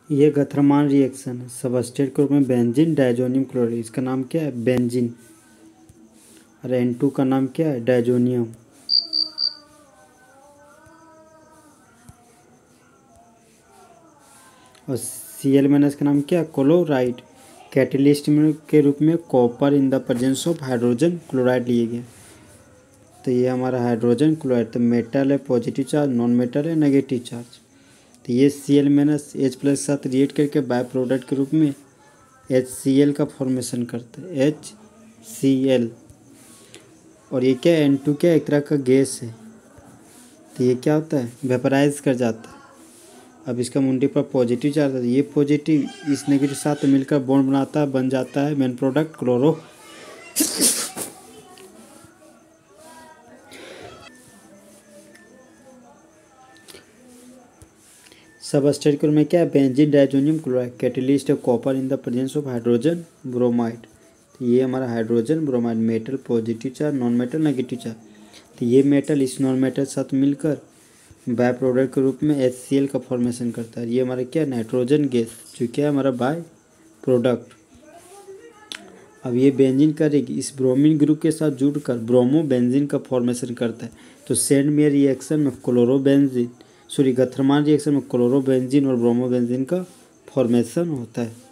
ये गथरमान रिएक्शन है। सबस्ट्रेट के रूप में बेंजीन डायजोनियम क्लोराइड, इसका नाम क्या है? बेंजीन। और N2 का नाम क्या है? डायजोनियम। और Cl- का नाम क्या है? क्लोराइड। कैटेलिस्ट के रूप में copper in the presence of hydrogen chloride लिए गए। तो ये हमारा हाइड्रोजन क्लोराइड, तो मेटल है पॉजिटिव चार्ज, नॉन मेटल है नेगेटिव चार्ज। तो ये Cl- H+ के साथ रिएक्ट करके बाय प्रोडक्ट के रूप में HCl का फॉर्मेशन करता है, HCl। और ये क्या है? N2 क्या एक तरह का गैस है। तो ये क्या होता है? वेपराइज कर जाता है। अब इसका मुंडे पर पॉजिटिव चार्ज है, ये पॉजिटिव इस नेगेटिव साथ मिलकर बॉन्ड बनाता है, बन जाता है मेन प्रोडक्ट क्लोरो। सबस्ट्रेट में क्या है? Benzene diazonium chloride. कैटेलिस्ट है copper in the presence of hydrogen bromide. तो ये हमारा hydrogen bromide, metal positive charge, non metal negative charge. तो ये मेटल इस नॉन मेटल साथ मिलकर बाय प्रोडक्ट के रूप में HCl का फॉर्मेशन करता है। ये हमारा क्या है? नाइट्रोजन गैस, जो क्या है हमारा बाय प्रोडक्ट। अब ये बेंजीन करेगी इस ब्रोमीन ग्रुप के साथ जुड़कर ब्रोमो बेंजीन का फॉर्मेशन करता है। तो सेंड में रिएक्शन में गथरमान रिएक्शन में क्लोरोबेंजीन और ब्रोमोबेंजीन का फॉर्मेशन होता है।